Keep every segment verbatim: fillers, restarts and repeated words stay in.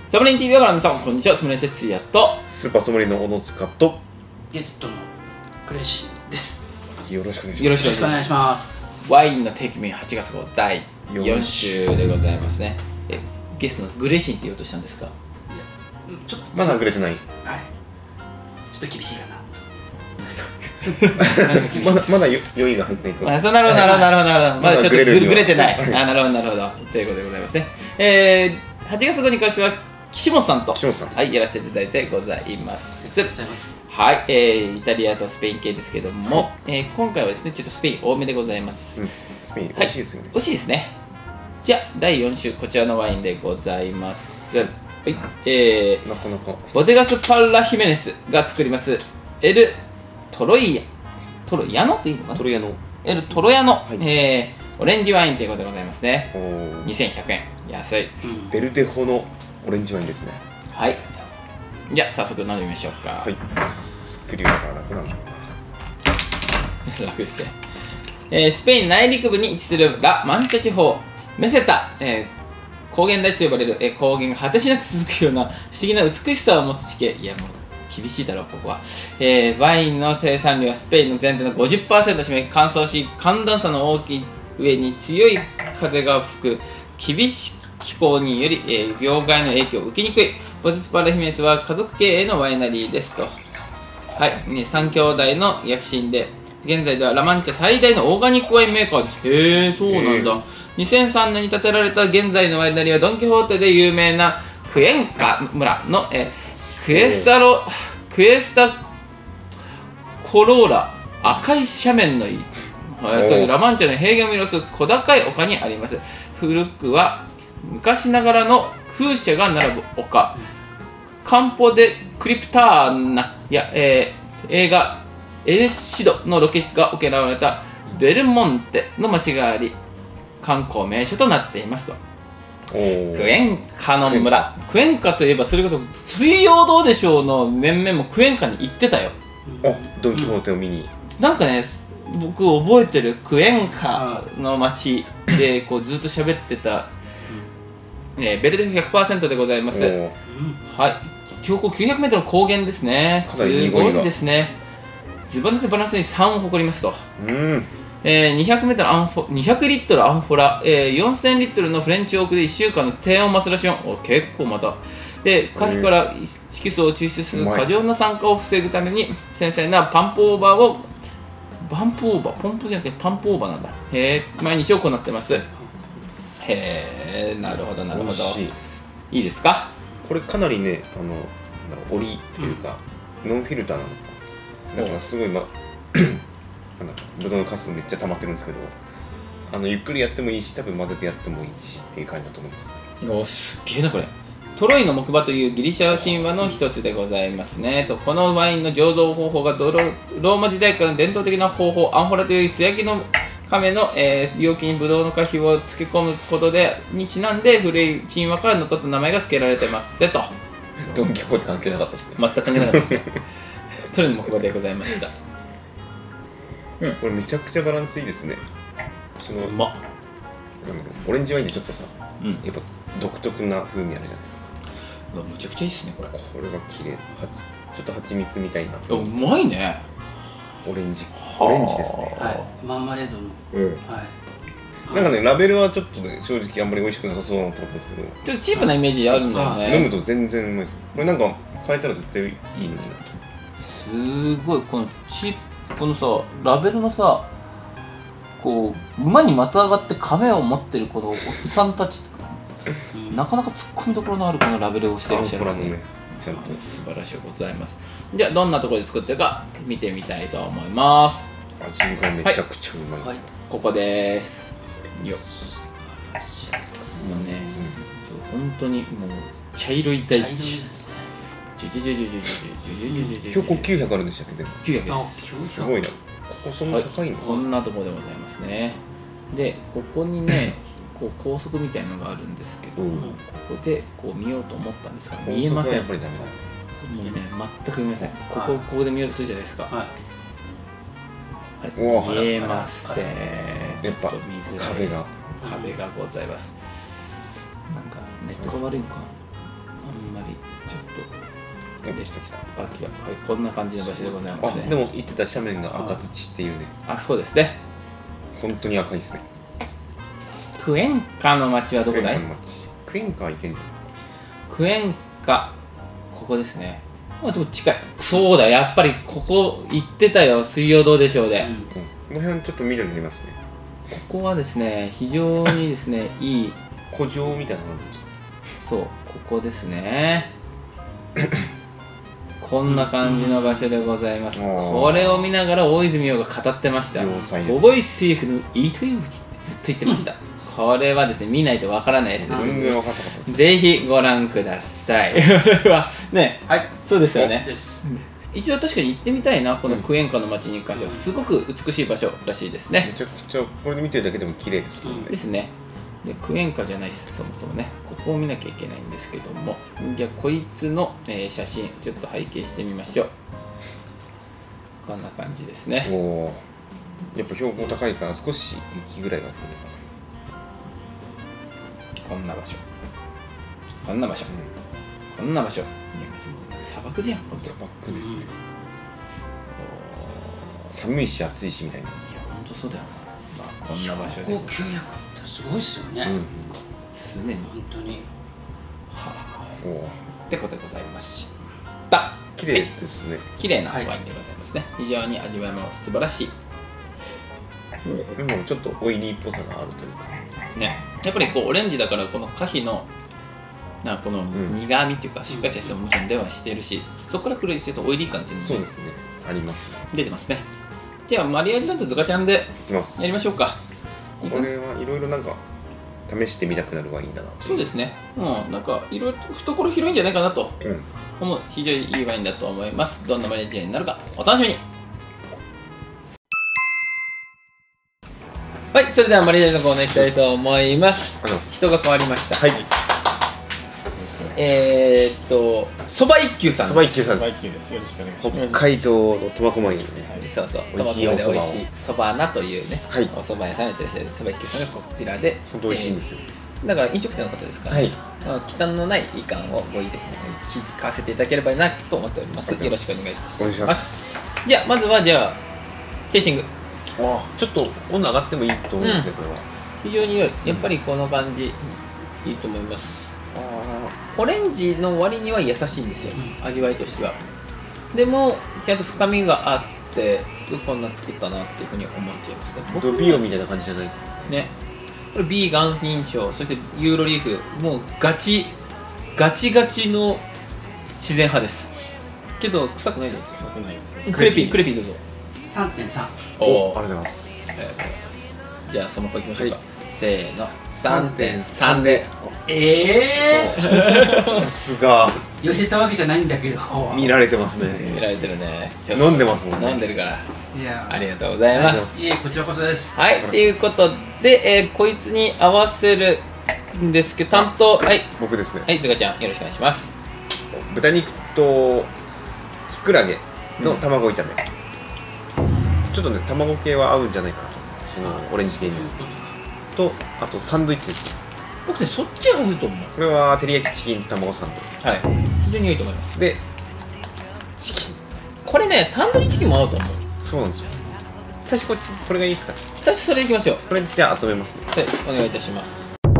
サムリン ティーブイ から皆さんこんにちは。サムリン哲也とスーパーソムリの小野塚とゲストのクレイシーです。 よろしくお願いします。 よろしくお願いします。 ワインの定期便はちがつ号だいよん週でございますね。えゲストのグレシンって言おうとしたんですか？いやちょっとまだグレじゃない。 はい、ちょっと厳しいかなまだまだ酔いが入ってない。 あ、そう、なるほどなるほどなるほどなるほど。まだちょっとグレグレてない。 はいあ、なるほどなるほど。ということでございますね。えー、はちがつ号に関しては岸本さんと岸本さんはいやらせていただいてございます。 ありがとうございます。 はい、えー、イタリアとスペイン系ですけども、はい、えー、今回はですねちょっとスペイン多めでございます。 うん、スペイン美味しいですよね。 美味しいですね。じゃあだいよん週こちらのワインでございます。はい、えー、 なかなかボテガス・パッラ・ヒメネスが作りますエル・トロイヤトロヤノっていいのかなトロヤノエル・トロヤノ、はい、えー、オレンジワインということでございますね。にせんひゃくえん安い、 うん、 ベルデホのオレンジワインですね。 はい、じゃあ早速飲んでみましょうか。 はい、作り方が楽なんだ楽ですね。えー、スペイン内陸部に位置するラ・マンチャ地方メセタ、えー、高原大地と呼ばれる、えー、高原が果てしなく続くような不思議な美しさを持つ地形。いやもう厳しいだろうここは、えー、ワインの生産量はスペインの全体の ごじゅっパーセント を占め、乾燥し寒暖差の大きい上に強い風が吹く厳しい気候により、えー、業界の影響を受けにくい。ボテガス・パッラ・ヒメネスは家族経営のワイナリーですと。はい、ね、さん兄弟の躍進で現在ではラ・マンチャ最大のオーガニックワインメーカーです。へえ、そうなんだ。にせんさんねんに建てられた現在のワイナリーはドン・キホーテで有名なクエンカ村の、えー、クエスタロクエスタコローラ赤い斜面のいいというラ・マンチャの平原を見下ろす小高い丘にあります。古くは昔ながらの風車が並ぶ丘、カンポ・デ・クリプターナや、えー、映画エルシドのロケが行われたベルモンテの町があり観光名所となっていますと。クエンカの村、クエンカといえばそれこそ水曜どうでしょうの面々もクエンカに行ってたよ。 あ、ドン・キホーテを見に。 なんかね、僕覚えてるクエンカの町でこうずっと喋ってた、えー、ベルデフ ひゃくパーセント でございます。はい、標高きゅうひゃくメートルの高原ですね。すごいですね。ずば抜けバランスにさんを誇りますと。 うんえー、にひゃくメートルアンフォにひゃくリットルアンフォラ、えー、よんせんリットルのフレンチオークでいっしゅうかんの低温マスラシオン。お結構またで果皮から色素を抽出する過剰な酸化を防ぐために繊細なパンプオーバーをパンプオーバーポンプじゃなくてパンプオーバーなんだ。へえ、毎日行ってます。へえ、なるほどなるほど。いいですか。 これかなりね、あのなんだろう、オリというか、うん、ノンフィルターなのかだからすごいまなんだブドウのカスめっちゃ溜まってるんですけど、あのゆっくりやってもいいし多分混ぜてやってもいいしっていう感じだと思います。 お、すっげえなこれ。トロイの木馬というギリシャ神話の一つでございますね。とこのワインの醸造方法がローマ時代からの伝統的な方法、アンフォラという素焼きの亀の、えー、容器にブドウの果皮を漬け込むことでにちなんで古い神話からのっとった名前が付けられてますと。 ドン・キホーテ関係なかったですね。 全く関係なかったですね。トロイの木馬でございました。 うん、これめちゃくちゃバランスいいですね。そのうまっ。 オレンジワインでちょっとさ、 うん、 やっぱ独特な風味あるじゃないですか。 うわ、めちゃくちゃいいっすねこれ。 これが綺麗。はちょっと蜂蜜みたいな。 うまいね。 オレンジオレンジですね。 はい、マーマレードの、 うん、はい。なんかね、ラベルはちょっとね、正直あんまり美味しくなさそうなと思ったんですけど、 ちょっとチープなイメージあるんだよね。 飲むと全然うまいです。これなんか変えたら絶対いいのにな。 すごいこのチこのさラベルのさ、こう馬にまたがって亀を持ってるこのおっさんたちなかなか突っ込みどころのあるこのラベルをしていらっしゃいますね。 ちゃんと素晴らしいございます。じゃあどんなところで作ってるか見てみたいと思います。 味がめちゃくちゃうまい、 はいはい、ここです。よっ、もうね、うん、本当にもう茶色い大地。 標高きゅうひゃくあるんでしたっけ？ きゅうひゃくです。 すごいな。ここそんな高いの？ はい、こんなところでございますね。で、ここにね、こう高速みたいなのがあるんですけど、うん、ここでこう見ようと思ったんですが見えません。やっぱりダメだ。もうね、全く見えません。ここここで見ようとするじゃないですか。はい、はい、見えません。 やっぱ壁が壁がございます。なんかネットが悪いのかな。 まりちょっとお、来た来た。 あ、来た、はい、こんな感じの場所でございますね。 あ、でも言ってた斜面が赤土っていうね、 あ、そうですね。 本当に赤いですね。 クエンカの町はどこだい？ クエンカの町。クエンカは行けんじゃないですか。 クエンカ、ここですね。まあでも近い。そうだ、やっぱりここ行ってたよ、水曜どうでしょうで。 うんうん、この辺ちょっと緑ありますね。 ここはですね、非常にですね、いい、 古城みたいな感じ。 そう、ここですね。こんな感じの場所でございます。 うん、 これを見ながら大泉洋が語ってました。 要塞ですね。 覚えセーフの糸井口ってずっと言ってました。これはですね、見ないとわからないやつです。 全然分かったかったです。 ぜひご覧ください。これはね、 はいそうですよね。 です一度確かに行ってみたいな、このクエンカの町に関しては。すごく美しい場所らしいですね。 めちゃくちゃこれで見てるだけでも綺麗ですけどね。 ですね。でクエンカじゃないです、そもそもね。ここを見なきゃいけないんですけども。じゃあ、こいつの、えー写真、ちょっと拝見してみましょう。こんな感じですね。 おお。やっぱ標高高いから少し雪ぐらいが降るこんな場所。こんな場所。こんな場所。いや、砂漠じゃん、ほんと。 砂漠ですね。寒いし暑いしみたいな。 いや、ほんとそうだよな。まあ、こんな場所で。 ここきゅうひゃくってすごいですよね、 うん。 常に。 本当にはおお。 あ、ってことでございました。 綺麗ですね。 綺麗なワインでございますね。非常に味わいも素晴らしい。 でもちょっとオイリーっぽさがあるというか。 ね、やっぱりこうオレンジだからこの果皮のなこの苦味というかしっかりした質ももちろん出はしているし、そこから来るとオイリー感っていうのもそうですね。ありますね。 出てますね。じゃあマリアージュなんてズカちゃんでいきます。 やりましょうか。 これはいろいろなんか試してみたくなるワインだな。 そうですね。もうなんかいろいろ懐広いんじゃないかなとうん。 思う非常にいいワインだと思います。どんなマリアージュになるかお楽しみに。はい、それではマリアージュのコーナー行きたいと思います。 ありがとうございます。 人が変わりました。 はい。 えーっと、そば一休さんそばです。 一休さんです。 バイキンです。よろしくお願いします。 北海道の苫小牧にね。 そうそう、 美味しい苫小牧でお蕎麦を美味しいそばなというね、 はいお蕎麦屋さんやってらっしゃるそば一休さんがこちらで、 本当美味しいんですよ。 えーだから飲食店の方ですから、 はい。 まあ、忌憚のない意見をご意見聞かせていただければなと思っております。よろしくお願いします。 お願いします。 じゃあ、まずはじゃあ、テイスティング。 ああ、ちょっと温度上がってもいいと思うんですね、これは。 非常に良い。やっぱりこの感じ、いいと思います。 あオレンジの割には優しいんですよ、味わいとしては。でも、ちゃんと深みがあって、こんな作ったなっていうふうに思っちゃいますね。 あ、ドビオみたいな感じじゃないですよね。 ね、これビーガン認証、そしてユーロリーフ、もうガチ、ガチガチの自然派です。けど、臭くないですよ。 少ないです。 クレピー、クレピーどうぞ。 さんてんさんおーありがとうございます。 じゃあ、その子いきましょうか。 はいせーの、さんてんさんで。 ええさすが寄せたわけじゃないんだけど見られてます見ね。 られてるね。ちょっと飲んでますもんね。 飲んでるから。 いやありがとうございます。 いえこちらこそですはい、ということで、えーこいつに合わせるんですけど、担当、はい、 僕ですね。 はい、ズガちゃん、よろしくお願いします。 豚肉とキクラゲの卵炒め。ちょっとね、卵系は合うんじゃないかなと。そのオレンジ系にということかと、あとサンドイッチですね。 僕ね、そっちが合うと思う。 これは照り焼きチキン卵サンドはい、非常に良いと思います。 でチキン。 これね、タンドリーチキンも合うと思う。 そうなんですよ。最初こっちこれがいいですかね。 最初それいきましょう。 これじゃあ温めますね。 はい、お願いいたします。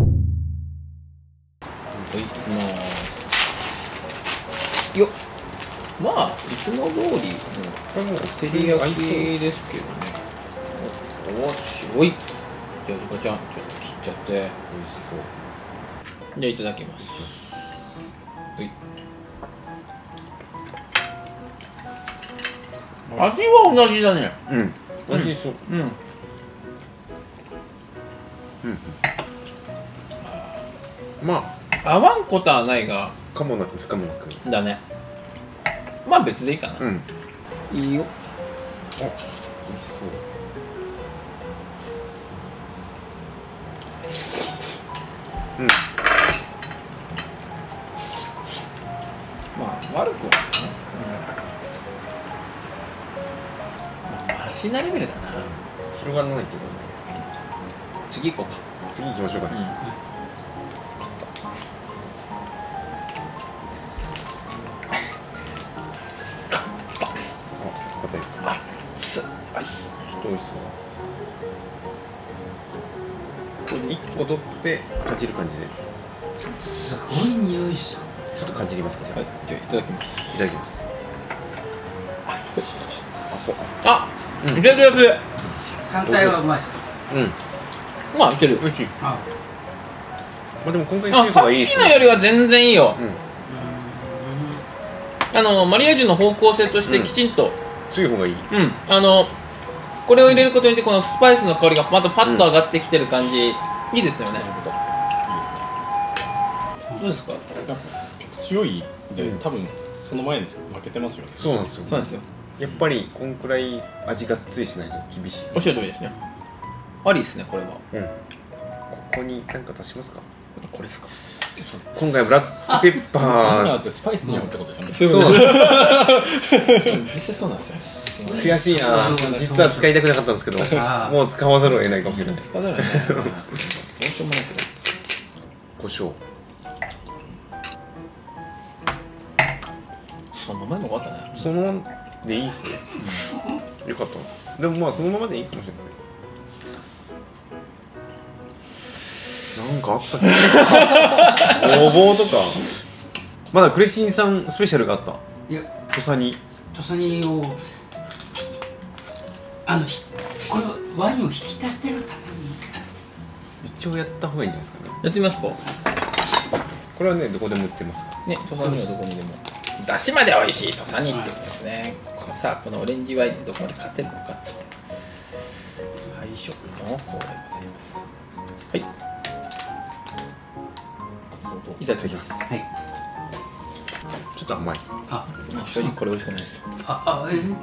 はい、いきます。よっ。まあ、いつも通りのこれもう照り焼きですけどね。おお、すごい。じゃあ、ズカちゃん、ちょっと切っちゃって。 美味しそう。 じゃあ、いただきます。はい。味は同じだね。 うん。美味しそう。 うん。 うん。ま合わんことはないが、 あかもなく不可もなく。 だね。まあ別でいいかな。 うん。 いいよ。 あ、美味しそう。うん。 まあ悪くはないね。まあマシなレベルだな。 広がらないけどね。 次行こうか。 次行きましょうかね。 ょっと美味しそう。一個取ってかじる感じで。 すごい匂いっすよ。 ちょっとかじりますか。じゃあ、 はい、じゃあいただきます。 いただきます。 あ、いけるやつ。 単体はうまいっすか。 うん。 まあいける。 美味しい。 あ、 まあでも今回あ、さっきのよりは全然いいよ。 うん。 あのマリアージュの方向性としてきちんと、 強い方がいい。 うん、あのこれを入れることによってこのスパイスの香りがまたパッと上がってきてる感じ、いいですよね。どうですか？ 強いで、多分その前に負けてますよね。 そうなんですよ。 そうなんですよ。 やっぱりこんくらい味がっつりしないと厳しい。 おっしゃる通りですね。ありですね、これは。 うん。ここに何か足しますか？ これですか。 今回ブラックペッパー。 マンナーってスパイスに合うってことですよね。 そうなんです。 実際そうなんですよ。 悔しいな。実は使いたくなかったんですけど、もう使わざるを得ないかもしれない。 使わざるを得ない。どうしようもないですよ。 胡椒。 そのままでもよかったね。 そのままでいいっすね。よかった。でもまあそのままでいいかもしれない。なんかあったっけ？ごぼうとか。まだクレシンさんスペシャルがあった。 いや、 土佐煮。 土佐煮をあのひこのワインを引き立てるために一応やった方がいいんじゃないですかね。 やってみますか。 これはねどこでも売ってますから。 ね、土佐煮はどこにでも。だしまで美味しい土佐煮ってことですね。こさあこのオレンジワインでどこまで勝てるのかっつって。配色のこうでございます。はい。いただきます。 はい。 ちょっと甘い。 あ、 正直これ美味しくないです。 あ、あ、えー、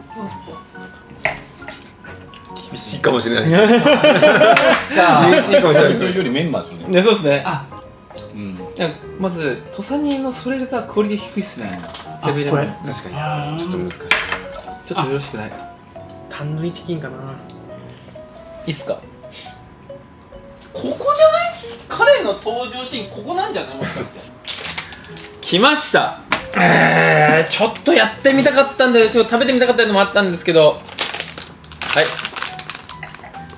厳しいかもしれないです。 そうですか。 厳しいかもしれないですというよりメンマーですよね。 ね、そうですね。 あ、 うん。 まず土佐煮のそれがクオリティ低いっすね。セブンイレブン。 こ確かにちょっと難しい。 ちょっとよろしくない。 タンドリーチキンかな。 いいっすか。ここじゃない？彼の登場シーンここなんじゃないもしかして。来ました。えー、ちょっとやってみたかったんで、ちょっと食べてみたかったのもあったんですけど、はい。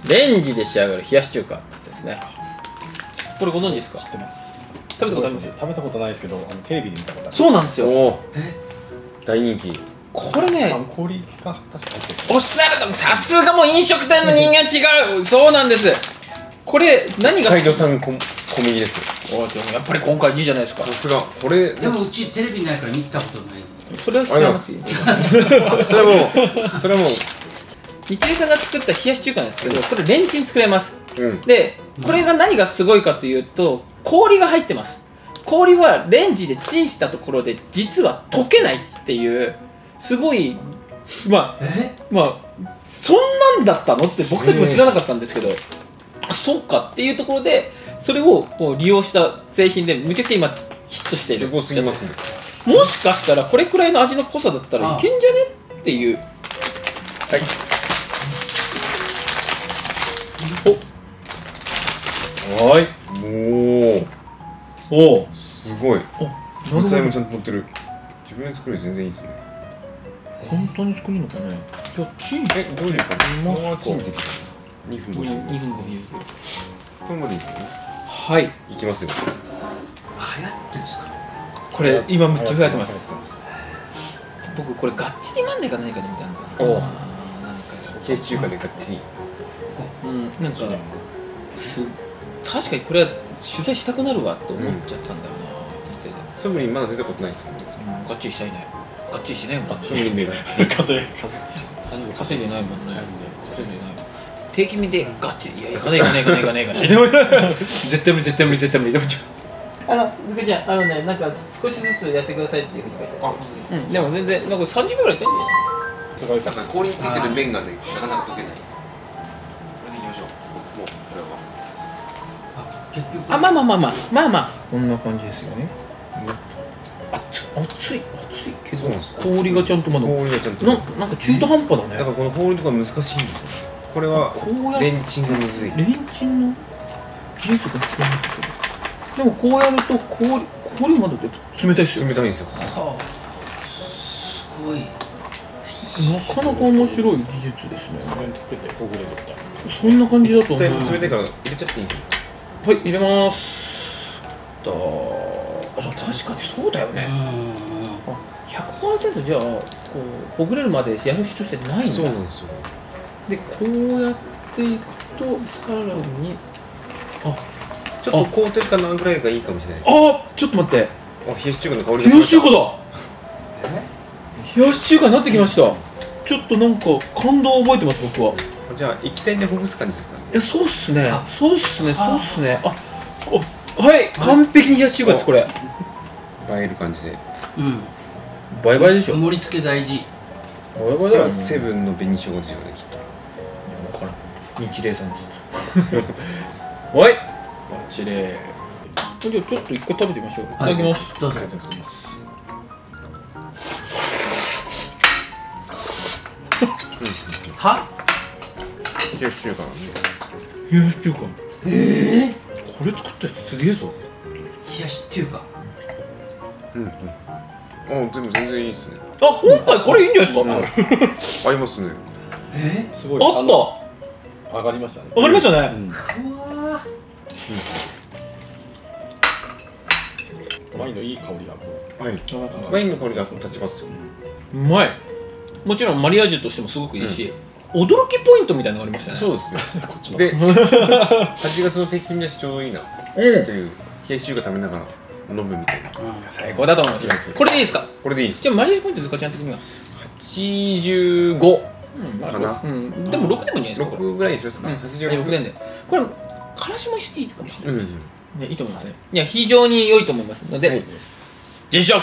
レンジで仕上がる冷やし中華ですね。これご存知ですか？ 知ってます。 食べたことあります？ 食べたことないですけど、あのテレビで見たことある。 そうなんですよ。 おお。 え、 大人気。 これね、 氷が確か入ってる。 おっしゃると、さすがもう飲食店の人間違う。そうなんです。これ何が海道さん小小麦ですよ。 おでもやっぱり今回いいじゃないですか。 さすがこれでもうちテレビないから見たことない。 それは知らなくていい。 それはもうそれはもう日清さんが作った冷やし中華なんですけど、これレンチン作れます。 うんで、これが何がすごいかというと、氷が入ってます。氷はレンジでチンしたところで実は溶けないっていうすごい、まあえ、 まあそんなんだったのって僕たちも知らなかったんですけど、あ、そうかっていうところでそれをこう利用した製品でむちゃくちゃ今ヒットしている。 すごすぎますね。 もしかしたらこれくらいの味の濃さだったらいけんじゃねっていう。はい。おはい。 おおおすごい。 お、 野菜もちゃんと乗ってる。自分で作るより全然いいですね。 本当に作るのかね。じゃあチンえ、どういう感じ？ ますかこのチンできたにふんごじゅう。 にふんごじゅう。 これまでいいですよね。 はい。 いきますよ。 流行ってるんですか？ これ今めっちゃ増えてます。 流行ってます僕これガッチリマンデーか何かで見たのかな。 おうあーなんか冷やし中華でがっちり。 うんなんかす確かにこれは取材したくなるわと思っちゃったんだよな。見ててソムリンまだ出たことないですよね。 うんガッチリしたいね。ガッチリしてないもん。 ソムリンでがっちり。 風風稼いでないもんね。稼いでない。定期便でガッチリいや行かない行かない行かない行かない行かない。絶対無理絶対無理絶対無理でもちょあのずかちゃんあのねなんか少しずつやってくださいっていうふうに書いてある。うんでも全然なんかさんじゅうびょうぐらいやってんじゃない？ だから氷についてる麺がね、なかなか溶けない。これでいきましょう。もうこれは。 あ、結局。 あまあまあまあまあまあまあこんな感じですよね。熱い熱い熱いけどそうなんですよ氷がちゃんとまだ氷がちゃんと。 ななんか中途半端だね。 だからこの氷とか難しいんですよ。これはこうやレンチンがむずい。 レンチンの技術が必要になってくる。でもこうやると氷氷まだ冷たいっすよ。 冷たいんですよ。 はあ、すごい。 不なかなか面白い技術ですね。 これに溶けてほぐれるみたいな。 そんな感じだと思う。 一回冷てから入れちゃっていいんですか？ はい、入れますだあ、確かにそうだよね。あ、ひゃくパーセント じゃあこうほぐれるまでやる必要ってないんだ。 そうなんですよ。 で、こうやっていくとさらにあちょっと凍ってるかなぐらいがいいかもしれないです。 あ、ちょっと待って、 あ、冷やし中華の香りが冷やし中華だ。 え冷やし中華になってきました。ちょっとなんか感動を覚えてます僕は。 じゃあ液体でほぐす感じですかね。 え、そうっすねあそうっすねそうっすねあ、おはい、完璧に冷やし中華ですこれ。 映える感じで。 うんバイバイでしょ。 盛り付け大事。 バイバイこだよね。 れはセブンの紅しょうがですよね、きっと。 わからん。日霊さんですはい、バッチリ。じゃあちょっと一回食べてみましょう。いただきます。 どうぞ。は冷やし中華なんで。 冷やし中華。 ええこれ作ったやつすげえぞ。 冷やしっていうかうんうん。あ、でも全然いいですね。 あ、今回これいいんじゃないですか。 合いますね。 えすごいあったの上がりましたね。 わかりましたね。 うんー、うわワインのいい香りがこはい。 うワインの香りが立ちますよ。 うまい。もちろんマリアージュとしてもすごくいいし、驚きポイントみたいなのがありましたね。 そうですね。 こっちので、はちがつの定期便だしちょうどいいなってうん。 いう冷やし中華食べながら飲むみたいな。 最高だと思います。これでいいですか。 これでいいですじ。ゃあマリアージュポイントズカちゃん的には。 はちじゅうごうん、まあかなうん、でもろくでもいいんじゃないですか。これろくぐらいにしますか。 うん、 はちじゅうろく。 ろくでんで。これからしもしていいかもしれうん。 ないです。ね、いいと思いますね。いや、非常に良いと思いますので、 はい実食。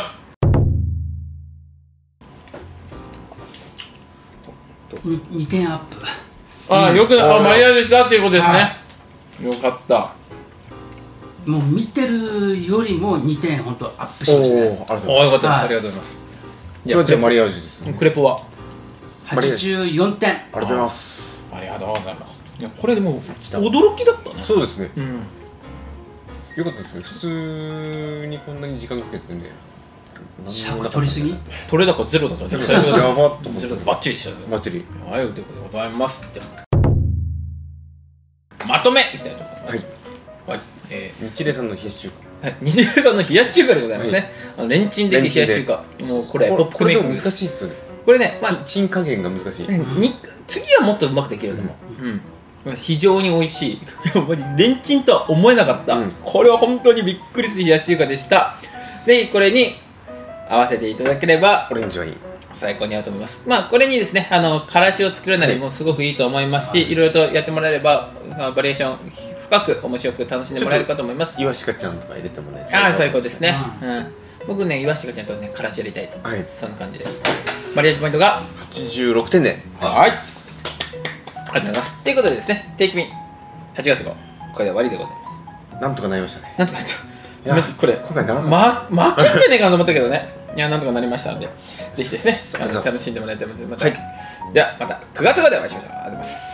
ににてんアップ。 ああ、よく、あ、マリアージュしたっていうことですはね。よかった。 もう見てるよりもにてん本当アップしましたね。 おお、ありがとうござああ、 いよかったです。 はいありがとうございます。 ます。これじゃあマリアージュですね。 クレポは。 はちじゅうよんてん。 ありがとうございます。 ありがとうございます。いや、これでも驚きだったね。 そうですね。 うん。 よかったですね。普通にこんなに時間かけてね。 尺取りすぎ？ 取れ高ゼロだったゼロ最高だやばっと思ってゼロでバッチリでしたね。 バッチリ。 はい、ということでございます。じゃあまとめいきたいと思います。 はい。 はい。え日霊さんの冷やし中華。 ー、はい、二流さんの冷やし中華でございますね。あのレンチンできる冷やし中華。もうこれポップこれでもメイクです。 難しいっすよね。 これね、まあちチン加減が難しい。 に次はもっとうまくできると思う。うん。非常に美味しい。やっぱりレンチンとは思えなかった。 うんこれは本当にびっくりする冷やし中華でした。で、これに合わせていただければオレンジワイン。 最高に合うと思います。まあこれにですね、あのからしを作るなりもすごくいいと思いますし、いろいろとやってもらえればまあバリエーション深く面白く楽しんでもらえるかと思います。 イワシカちゃんとか入れてもね。 ああ最高ですね。 ううん。僕ね岩下がちゃんとねからしやりたいと。 はい。 そんな感じで。マリアージュポイントがはちじゅうろくてんで。 はい。ありがとうございます。ということでですね、定期便はちがつ号これで終わりでございます。 なんとかなりましたね。 なんとかやった。 いやこれ今回長かっま負けんじゃねえかなと思ったけどね。いやなんとかなりましたので、ぜひですね、あのありがとうございます楽しんでもらえたらと思います。 はい。 ではまたくがつ号でお会いしましょう。ありがとうございます。